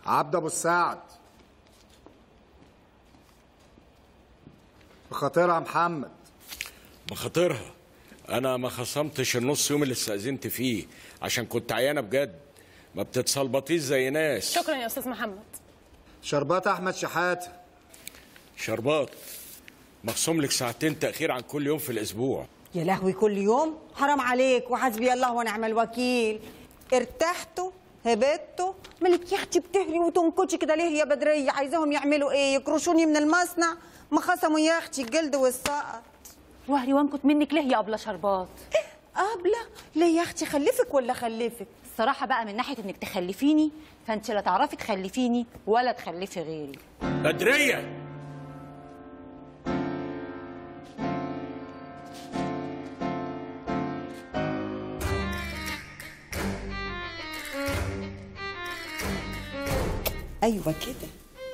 عبد ابو السعد. بخاطرها محمد. بخاطرها. انا ما خصمتش النص يوم اللي استأذنت فيه عشان كنت عيانه بجد، ما بتتصلبطيش زي ناس. شكرا يا استاذ محمد. شربات احمد شحاته. شربات مخصوم لك ساعتين تأخير عن كل يوم في الاسبوع. يا لهوي، كل يوم؟ حرام عليك، وحسبي الله ونعم الوكيل. ارتحتوا؟ هبتوا؟ مالك يا اختي بتهري وتنكشي كده ليه يا بدريه؟ عايزاهم يعملوا ايه؟ يكرشوني من المصنع؟ ما خصموا يا اختي الجلد والسقط. وهري وانكت منك ليه يا ابله شربات؟ قابله؟ ليه يا اختي؟ خلفك ولا خلفك؟ الصراحه بقى من ناحيه انك تخلفيني فانت لا تعرفي تخلفيني ولا تخلفي غيري. بدريه ايوه كده.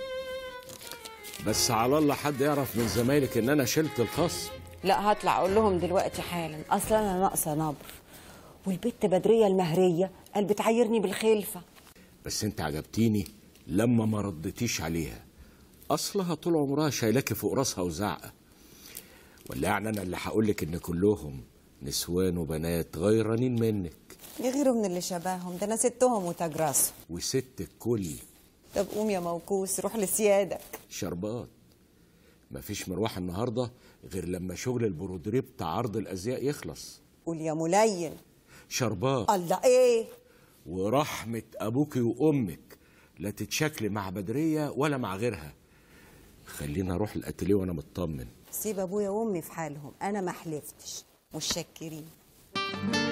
بس على الله حد يعرف من زمايلك ان انا شلت الخصم. لا، هطلع اقول لهم دلوقتي حالا، اصلا انا ناقصه نبر. والبت بدريه المهريه قال بتعايرني بالخلفه. بس انت عجبتيني لما ما ردتيش عليها، اصلها طول عمرها شايلاكي فوق راسها وزعقه. ولا يعني انا اللي هقول لك ان كلهم نسوان وبنات غيرانين منك؟ يغيروا من اللي شبههم، ده انا ستهم وتاج راسهم. وست الكل. طب قوم يا موكوس، روح لسيادك. شربات مفيش مروح النهارده غير لما شغل البرودري بتاع عرض الازياء يخلص. قول يا ملين. شربات الله ايه؟ ورحمه ابوكي وامك لا تتشكلي مع بدريه ولا مع غيرها. خلينا اروح الاتيليه وانا مطمن. سيب ابويا وامي في حالهم، انا ما حلفتش. متشكرين.